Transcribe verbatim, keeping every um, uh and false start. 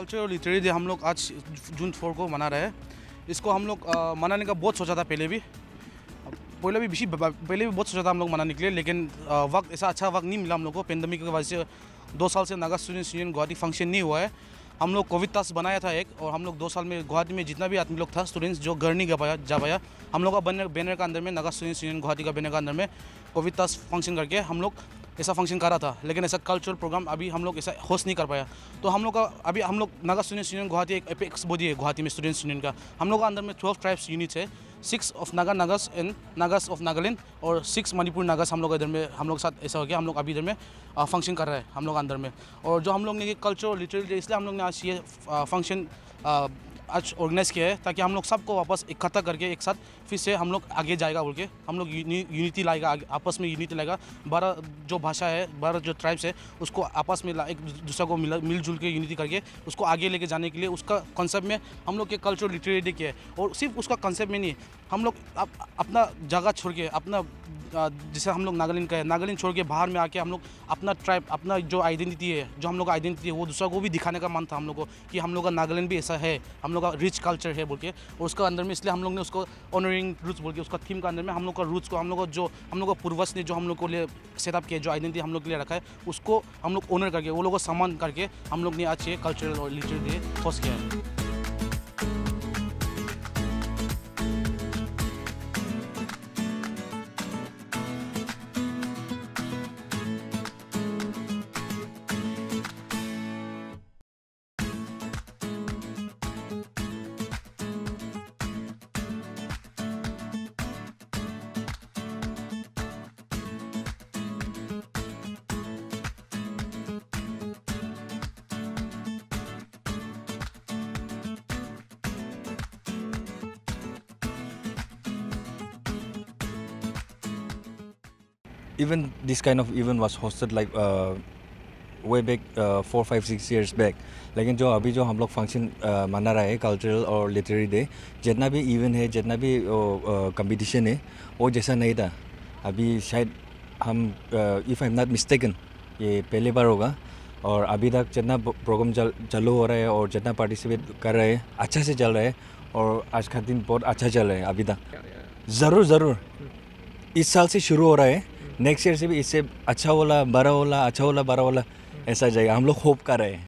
Culture और literary day हम लोग आज जून फोर को मना रहे हैं। इसको हम लोग आ, मनाने का बहुत सोचा था पहले भी पहले भी पहले भी बहुत सोचा था हम लोग मनाने के लिए, लेकिन आ, वक्त ऐसा अच्छा वक्त नहीं मिला हम लोग को। पेंडेमिक की वजह से दो साल से Naga students union Guwahati function नहीं हुआ है। हम लोग कोविड टास्क बनाया था एक, और हम लोग दो साल में गुवाहाटी में जितना भी आदमी लोग था स्टूडेंट्स जो घर नहीं जा पाया जा पाया हम लोग का बैनर बैनर का अंदर में नागा स्टूडेंट्स यूनियन गुवाहाटी का बैनर का अंदर में कोविड टास्क फंक्शन करके हम लोग ऐसा फंक्शन कर रहा था। लेकिन ऐसा कल्चरल प्रोग्राम अभी हम लोग ऐसा होस्ट नहीं कर पाया। तो हम लोग का अभी हम लोग नागा स्टूडेंट्स यूनियन गुवाहाटी एक एपेक्स बॉडी है गुवाहाटी में स्टूडेंट्स यूनियन का। हम लोग का अंदर में ट्वेल्व ट्राइब्स यूनिट्स है, six of Naga Nagas and Nagas of Nagaland और सिक्स मणिपुर नागास हम लोग इधर में हम लोग साथ ऐसा हो गया। हम लोग अभी इधर में फंक्शन कर रहे हैं हम लोग अंदर में। और जो हम लोग ने कल्चर और लिटरेरी डे इसलिए हम लोग ने आज ये फंक्शन आज ऑर्गेनाइज़ किया है ताकि हम लोग सबको वापस इकट्ठा करके एक साथ फिर से हम लोग आगे जाएगा बोल के हम लोग यूनिटी लाएगा, आपस में यूनिटी लाएगा। बारह जो भाषा है, बारह जो ट्राइब्स है उसको आपस में एक दूसरे को मिल मिलजुल के यूनिटी करके उसको आगे लेके जाने के लिए उसका कॉन्सेप्ट में हम लोग के कल्चर लिटरेरी डे किया है। और सिर्फ उसका कॉन्सेप्ट में नहीं, हम लोग अप, अपना जगह छोड़ के अपना जैसे हम लोग नागालैंड का है, नागालैंड छोड़ के बाहर में आके हम लोग अपना ट्राइब अपना जो आइडेंटिटी है जो हम लोग का आइडेंटिटी है वो दूसरा को भी दिखाने का मन था हम लोग को कि हम लोग का नागालैंड भी ऐसा है, हम लोग का रिच कल्चर है बोल के। और उसका अंदर में इसलिए हम लोग ने उसको ऑनरिंग रूट्स बोल के उसका थीम का अंदर में हम लोग का रूट्स को हम लोग का जो हम लोग का पूर्वज ने जो हम लोग को लिए सेटअप किया जो आइडेंटिटी हम लोग के लिए रखा है उसको हम लोग ऑनर करके वो लोग को सम्मान करके हम लोग ने आज ये कल्चरल और लिटरेरी डे होस्ट किया है। Even this kind of event was hosted like uh, way back uh, four, five, six years back. लेकिन जो अभी जो हम लोग फंक्शन uh, मना रहे हैं कल्चरल और लिटरेरी डे, जितना भी इवेंट है जितना भी कंपटीशन है वो जैसा नहीं था। अभी शायद हम if I am not mistaken ये पहली बार होगा। और अभी तक जितना प्रोग्राम चल चालू हो रहा है और जितना पार्टिसिपेट कर रहे हैं अच्छा से चल रहा है और आज का दिन बहुत अच्छा चल रहा है अभी तक। ज़रूर ज़रूर इस साल से शुरू हो रहा है, नेक्स्ट ईयर से भी इससे अच्छा होला बड़ा होला अच्छा होला बड़ा होला ऐसा जाएगा हम लोग होप कर रहे हैं।